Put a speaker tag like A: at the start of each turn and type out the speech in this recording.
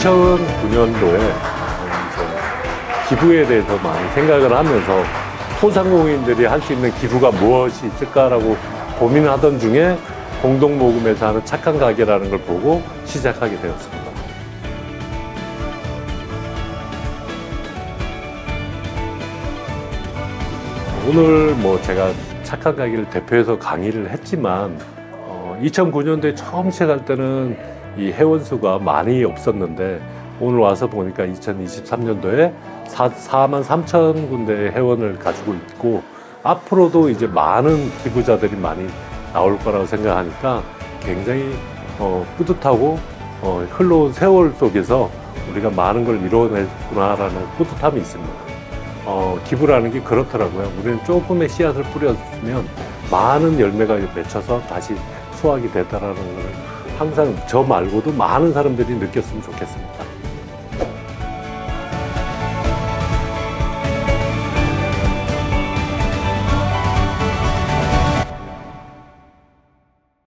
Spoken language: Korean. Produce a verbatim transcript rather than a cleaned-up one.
A: 이천구 년도에 기부에 대해서 많이 생각을 하면서 소상공인들이 할 수 있는 기부가 무엇이 있을까라고 고민하던 중에 공동모금에서 하는 착한 가게라는 걸 보고 시작하게 되었습니다. 오늘 뭐 제가 착한 가게를 대표해서 강의를 했지만 어, 이천구 년도에 처음 시작할 때는 이 회원수가 많이 없었는데 오늘 와서 보니까 이천이십삼 년도에 사만 삼천 군데의 회원을 가지고 있고 앞으로도 이제 많은 기부자들이 많이 나올 거라고 생각하니까 굉장히 어, 뿌듯하고 어, 흘러온 세월 속에서 우리가 많은 걸 이뤄냈구나라는 뿌듯함이 있습니다. 어, 기부라는 게 그렇더라고요. 우리는 조금의 씨앗을 뿌렸으면 많은 열매가 맺혀서 다시 수확이 되다라는 걸 항상 저 말고도 많은 사람들이 느꼈으면 좋겠습니다.